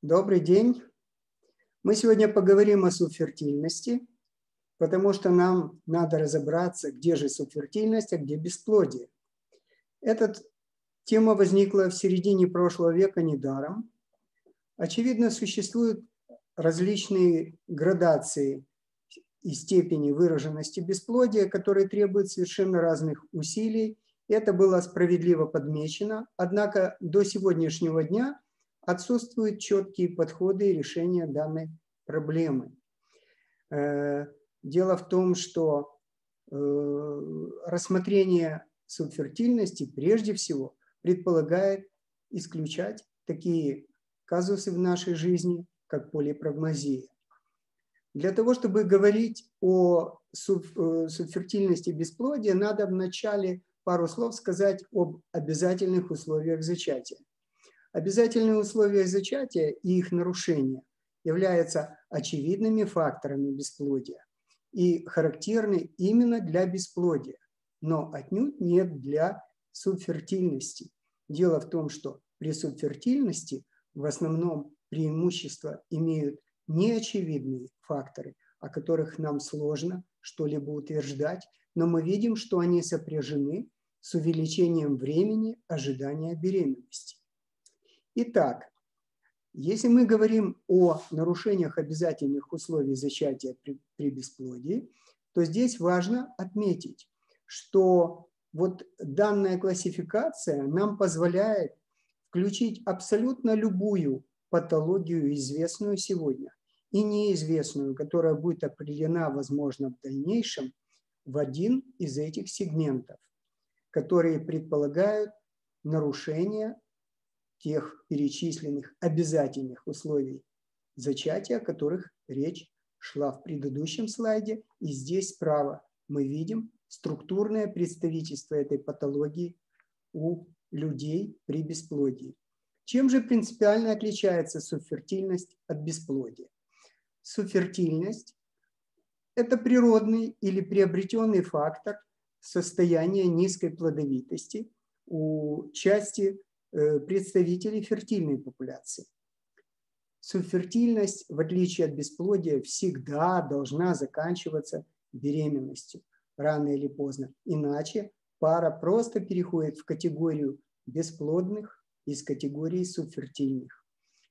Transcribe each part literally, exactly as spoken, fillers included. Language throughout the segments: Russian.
Добрый день. Мы сегодня поговорим о субфертильности, потому что нам надо разобраться, где же субфертильность, а где бесплодие. Эта тема возникла в середине прошлого века недаром. Очевидно, существуют различные градации и степени выраженности бесплодия, которые требуют совершенно разных усилий. Это было справедливо подмечено, однако до сегодняшнего дня отсутствуют четкие подходы и решения данной проблемы. Дело в том, что рассмотрение субфертильности прежде всего предполагает исключать такие казусы в нашей жизни, как полипрагмазия. Для того, чтобы говорить о субфертильности бесплодия, надо вначале пару слов сказать об обязательных условиях зачатия. Обязательные условия зачатия и их нарушения являются очевидными факторами бесплодия и характерны именно для бесплодия, но отнюдь нет для субфертильности. Дело в том, что при субфертильности в основном преимущество имеют неочевидные факторы, о которых нам сложно что-либо утверждать, но мы видим, что они сопряжены с увеличением времени ожидания беременности. Итак, если мы говорим о нарушениях обязательных условий зачатия при, при бесплодии, то здесь важно отметить, что вот данная классификация нам позволяет включить абсолютно любую патологию, известную сегодня, и неизвестную, которая будет определена, возможно, в дальнейшем, в один из этих сегментов, которые предполагают нарушение тех перечисленных обязательных условий зачатия, о которых речь шла в предыдущем слайде. И здесь справа мы видим структурное представительство этой патологии у людей при бесплодии. Чем же принципиально отличается субфертильность от бесплодия? Субфертильность – это природный или приобретенный фактор состояния низкой плодовитости у части представителей фертильной популяции. Субфертильность, в отличие от бесплодия, всегда должна заканчиваться беременностью, рано или поздно. Иначе пара просто переходит в категорию бесплодных из категории субфертильных.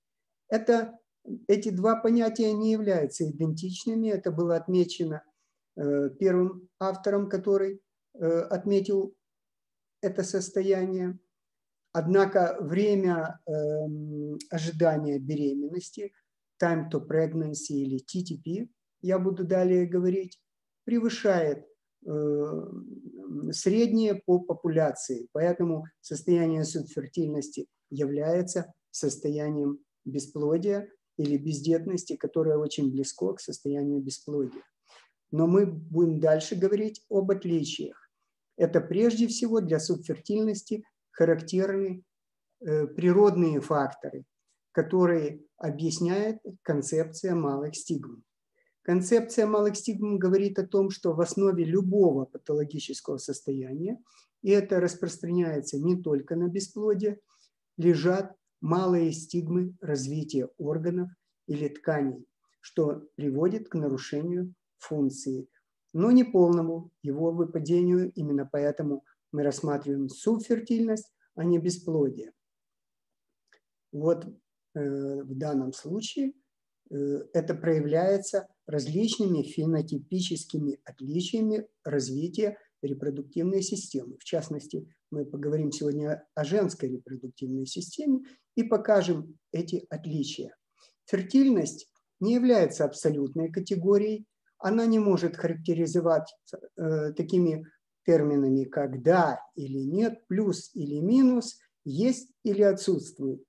Это, эти два понятия не являются идентичными. Это было отмечено э, первым автором, который э, отметил это состояние. Однако время э, ожидания беременности, time to pregnancy или ти ти пи, я буду далее говорить, превышает э, среднее по популяции. Поэтому состояние субфертильности является состоянием бесплодия или бездетности, которое очень близко к состоянию бесплодия. Но мы будем дальше говорить об отличиях. Это прежде всего для субфертильности характерны э, природные факторы, которые объясняет концепция малых стигм. Концепция малых стигм говорит о том, что в основе любого патологического состояния, и это распространяется не только на бесплодие, лежат малые стигмы развития органов или тканей, что приводит к нарушению функции, но не полному его выпадению. Именно поэтому мы рассматриваем субфертильность, а не бесплодие. Вот э, в данном случае э, это проявляется различными фенотипическими отличиями развития репродуктивной системы. В частности, мы поговорим сегодня о женской репродуктивной системе и покажем эти отличия. Фертильность не является абсолютной категорией, она не может характеризовать э, такими терминами как «да» или «нет», «плюс» или «минус», «есть» или «отсутствует».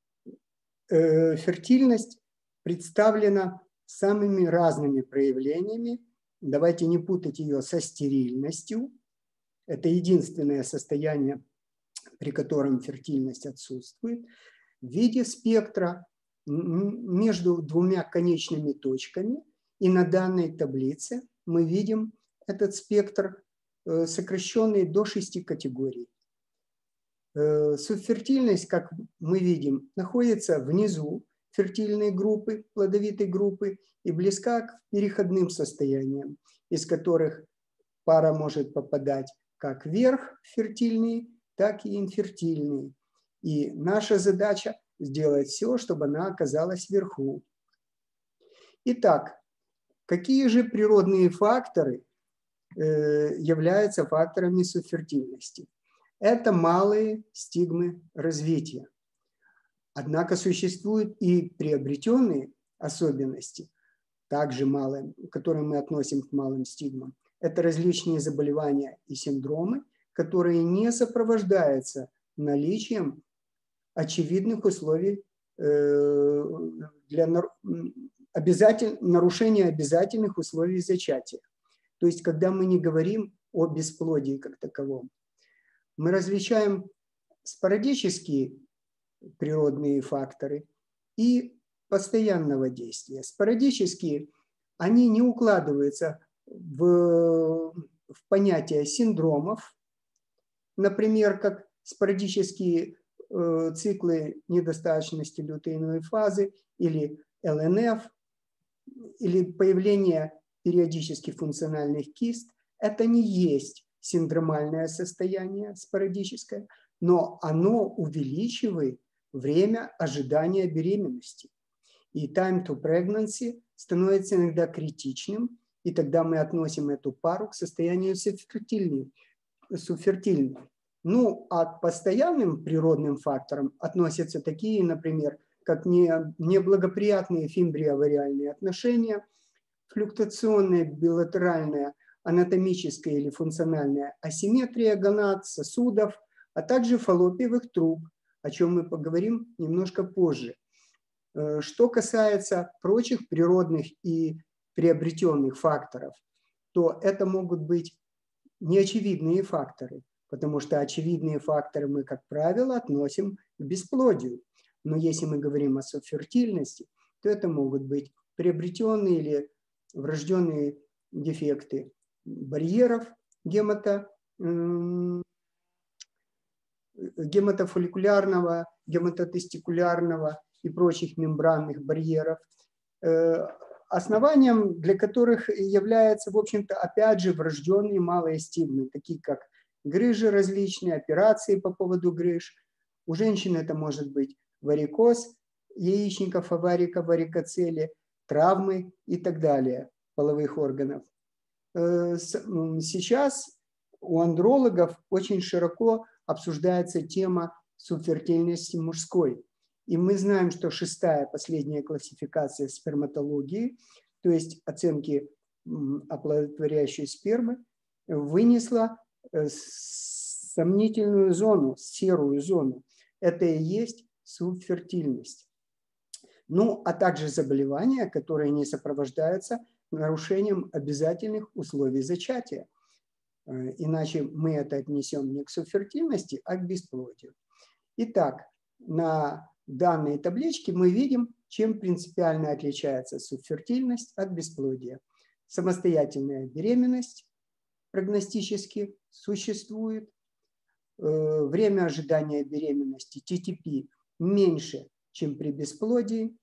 Э, фертильность представлена самыми разными проявлениями. Давайте не путать ее со стерильностью. Это единственное состояние, при котором фертильность отсутствует. В виде спектра между двумя конечными точками. И на данной таблице мы видим этот спектр, сокращенный до шести категорий. Субфертильность, как мы видим, находится внизу фертильной группы, плодовитой группы, и близка к переходным состояниям, из которых пара может попадать как вверх фертильные, так и инфертильные. И наша задача сделать все, чтобы она оказалась вверху. Итак, какие же природные факторы э, являются факторами субфертильности? Это малые стигмы развития. Однако существуют и приобретенные особенности, также малые, которые мы относим к малым стигмам. Это различные заболевания и синдромы, которые не сопровождаются наличием очевидных условий для обязатель... нарушения обязательных условий зачатия. То есть, когда мы не говорим о бесплодии как таковом, мы различаем спорадические природные факторы и постоянного действия. Спорадические, они не укладываются в, в понятие синдромов, например, как спорадические э, циклы недостаточности лютеиновой фазы или эл эн эф, или появление периодически функциональных кист. Это не есть синдромальное состояние спорадическое, но оно увеличивает время ожидания беременности. И time to pregnancy становится иногда критичным, и тогда мы относим эту пару к состоянию субфертильной. Ну, а к постоянным природным факторам относятся такие, например, как неблагоприятные фимбриовариальные отношения, флюктуационная билатеральная анатомическая или функциональная асимметрия гонад, сосудов, а также фаллопиевых труб, о чем мы поговорим немножко позже. Что касается прочих природных и приобретенных факторов, то это могут быть неочевидные факторы, потому что очевидные факторы мы, как правило, относим к бесплодию. Но если мы говорим о субфертильности, то это могут быть приобретенные или врожденные дефекты барьеров гемато, гематофолликулярного, гематотестикулярного и прочих мембранных барьеров, основанием для которых являются, в общем-то, опять же, врожденные малые стигмы, такие как грыжи различные, операции по поводу грыж. У женщин это может быть варикоз яичников, аварика, варикоцели, травмы и так далее половых органов. Сейчас у андрологов очень широко обсуждается тема субфертильности мужской. И мы знаем, что шестая, последняя классификация сперматологии, то есть оценки оплодотворяющей спермы, вынесла сомнительную зону, серую зону. Это и есть субфертильность. Ну, а также заболевания, которые не сопровождаются нарушением обязательных условий зачатия. Иначе мы это отнесем не к субфертильности, а к бесплодию. Итак, на данной табличке мы видим, чем принципиально отличается субфертильность от бесплодия. Самостоятельная беременность прогностически существует. Время ожидания беременности, ти ти пи, меньше, чем при бесплодии.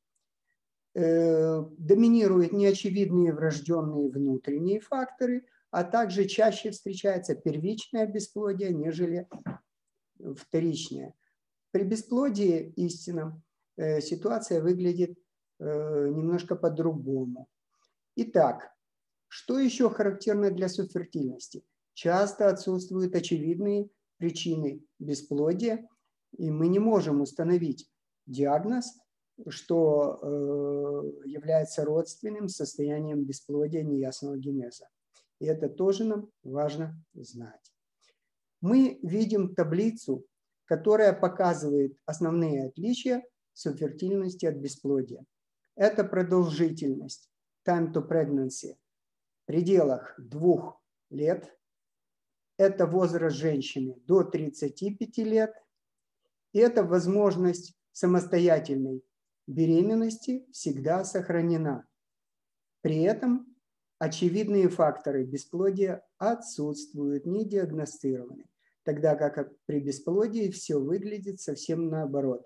Доминируют неочевидные врожденные внутренние факторы, а также чаще встречается первичное бесплодие, нежели вторичное. При бесплодии истинном ситуация выглядит немножко по-другому. Итак, что еще характерно для субфертильности? Часто отсутствуют очевидные причины бесплодия, и мы не можем установить диагноз, что является родственным состоянием бесплодия неясного генеза. И это тоже нам важно знать. Мы видим таблицу, которая показывает основные отличия субфертильности от бесплодия. Это продолжительность, time to pregnancy, в пределах двух лет. Это возраст женщины до тридцати пяти лет. И это возможность самостоятельной беременности всегда сохранена. При этом очевидные факторы бесплодия отсутствуют, не диагностированы, тогда как при бесплодии все выглядит совсем наоборот.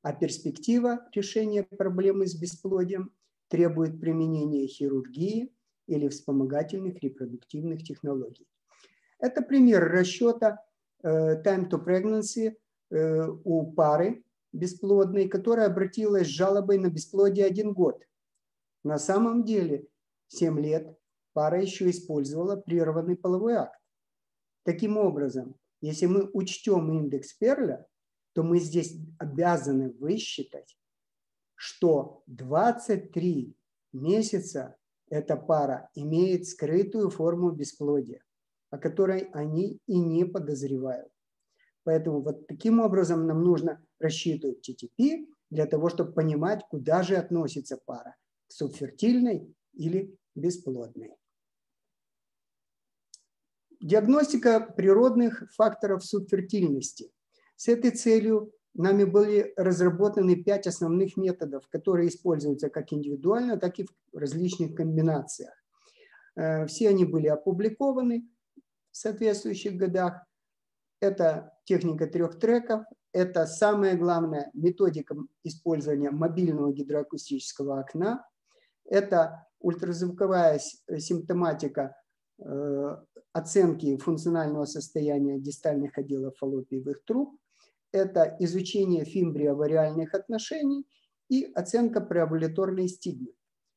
А перспектива решения проблемы с бесплодием требует применения хирургии или вспомогательных репродуктивных технологий. Это пример расчета time to pregnancy у пары бесплодной, которая обратилась с жалобой на бесплодие один год. На самом деле семь лет пара еще использовала прерванный половой акт. Таким образом, если мы учтем индекс Перля, то мы здесь обязаны высчитать, что двадцать три месяца эта пара имеет скрытую форму бесплодия, о которой они и не подозревают. Поэтому вот таким образом нам нужно рассчитывать ти ти пи для того, чтобы понимать, куда же относится пара – к субфертильной или бесплодной. Диагностика природных факторов субфертильности. С этой целью нами были разработаны пять основных методов, которые используются как индивидуально, так и в различных комбинациях. Все они были опубликованы в соответствующих годах. Это техника трех треков, это самая главная методика использования мобильного гидроакустического окна, это ультразвуковая симптоматика оценки функционального состояния дистальных отделов фаллопиевых труб, это изучение фимбриовариальных отношений и оценка преамбуляторной стигмы.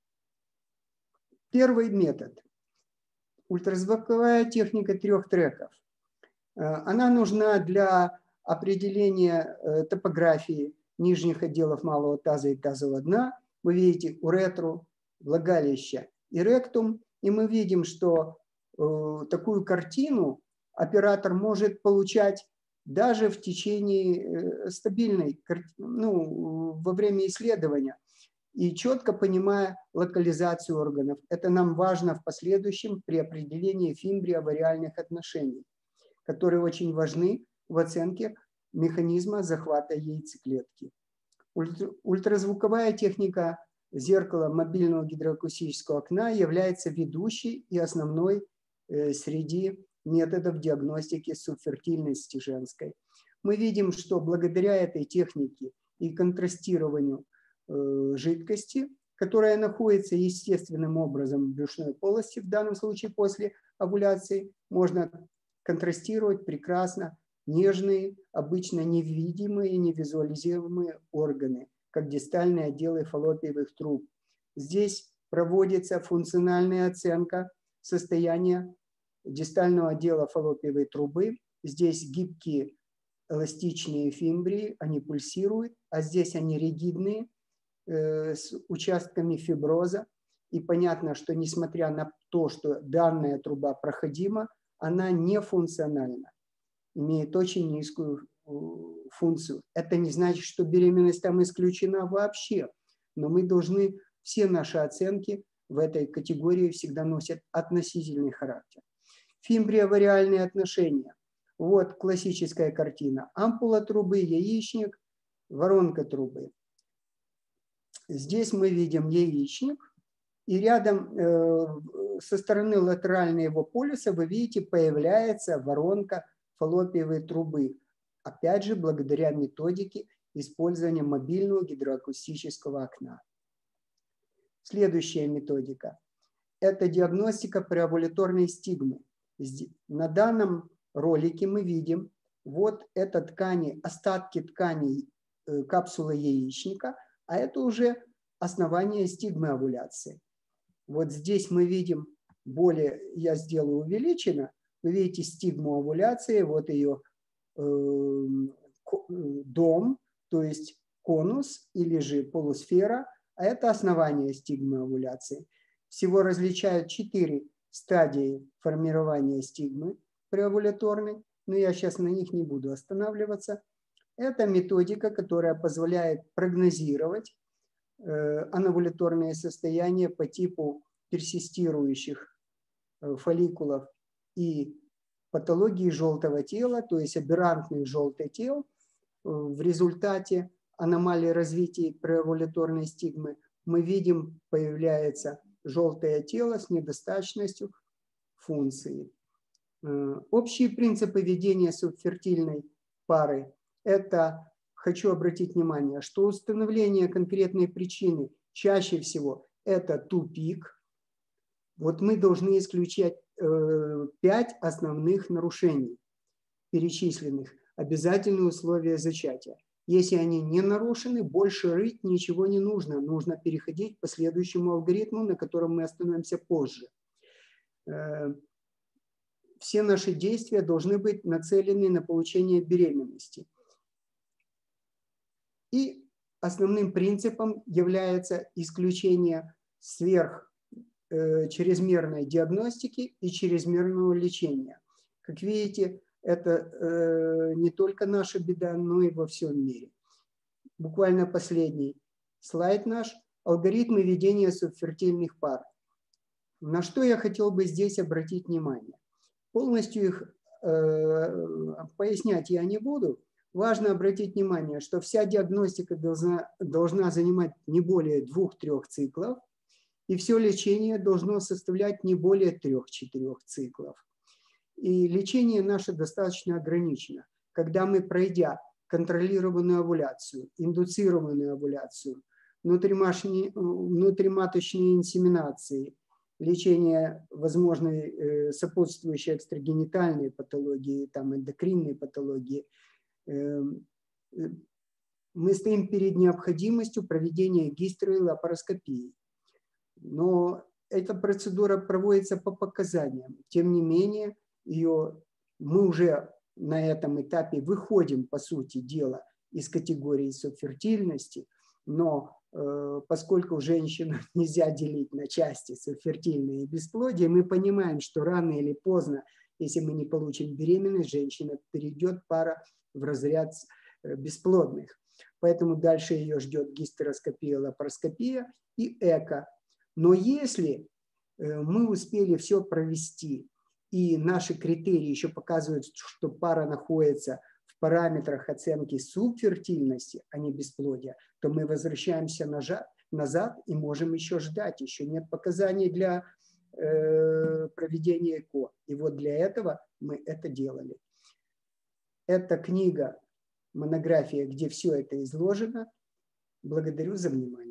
Первый метод – ультразвуковая техника трех треков. Она нужна для определения топографии нижних отделов малого таза и тазового дна. Вы видите уретру, влагалище и ректум, и мы видим, что такую картину оператор может получать даже в течение стабильной, ну, во время исследования, и четко понимая локализацию органов. Это нам важно в последующем при определении фимбриовариальных отношений, которые очень важны в оценке механизма захвата яйцеклетки. Ультразвуковая техника зеркала мобильного гидроакустического окна является ведущей и основной среди методов диагностики субфертильности женской. Мы видим, что благодаря этой технике и контрастированию э, жидкости, которая находится естественным образом в брюшной полости, в данном случае после овуляции, можно контрастировать прекрасно нежные, обычно невидимые и невизуализируемые органы, как дистальные отделы фаллопиевых труб. Здесь проводится функциональная оценка состояния дистального отдела фаллопиевой трубы. Здесь гибкие эластичные фимбрии, они пульсируют, а здесь они ригидные, э, с участками фиброза. И понятно, что несмотря на то, что данная труба проходима, она не функциональна, имеет очень низкую э, функцию. Это не значит, что беременность там исключена вообще, но мы должны, все наши оценки в этой категории всегда носят относительный характер. Фимбриовариальные отношения. Вот классическая картина. Ампула трубы, яичник, воронка трубы. Здесь мы видим яичник, и рядом э, со стороны латерального его полюса вы видите, появляется воронка фаллопиевой трубы. Опять же, благодаря методике использования мобильного гидроакустического окна. Следующая методика – это диагностика преамбуляторной стигмы. На данном ролике мы видим, вот это ткани, остатки тканей капсулы яичника, а это уже основание стигмы овуляции. Вот здесь мы видим, более, я сделаю увеличено, вы видите стигму овуляции, вот ее э, дом, то есть конус или же полусфера, а это основание стигмы овуляции. Всего различают четыре стадии формирования стигмы преовуляторной, но я сейчас на них не буду останавливаться. Это методика, которая позволяет прогнозировать э, ановуляторные состояния по типу персистирующих э, фолликулов и патологии желтого тела, то есть аберрантных желтых тел. Э, в результате аномалии развития преовуляторной стигмы мы видим, появляется желтое тело с недостаточностью функции. Общие принципы ведения субфертильной пары – это хочу обратить внимание, что установление конкретной причины чаще всего это тупик. Вот мы должны исключать э, пять основных нарушений, перечисленных, обязательные условия зачатия. Если они не нарушены, больше рыть ничего не нужно. Нужно переходить по следующему алгоритму, на котором мы остановимся позже. Все наши действия должны быть нацелены на получение беременности. И основным принципом является исключение сверх э, чрезмерной диагностики и чрезмерного лечения. Как видите, это э, не только наша беда, но и во всем мире. Буквально последний слайд наш. Алгоритмы ведения субфертильных пар. На что я хотел бы здесь обратить внимание? Полностью их э, пояснять я не буду. Важно обратить внимание, что вся диагностика должна, должна занимать не более двух-трех циклов, и все лечение должно составлять не более трех-четырех циклов. И лечение наше достаточно ограничено. Когда мы, пройдя контролированную овуляцию, индуцированную овуляцию, внутриматочные инсеминации, лечение возможной сопутствующей экстрагенитальной патологии, там, эндокринной патологии, мы стоим перед необходимостью проведения гистеро- и лапароскопии. Но эта процедура проводится по показаниям. Тем не менее, ее, мы уже на этом этапе выходим, по сути дела, из категории субфертильности, но э, поскольку женщину нельзя делить на части субфертильные и бесплодие, мы понимаем, что рано или поздно, если мы не получим беременность, женщина перейдет пара в разряд бесплодных. Поэтому дальше ее ждет гистероскопия, лапароскопия и эко. Но если мы успели все провести, и наши критерии еще показывают, что пара находится в параметрах оценки субфертильности, а не бесплодия, то мы возвращаемся назад и можем еще ждать. Еще нет показаний для э, проведения ЭКО. И вот для этого мы это делали. Это книга, монография, где все это изложено. Благодарю за внимание.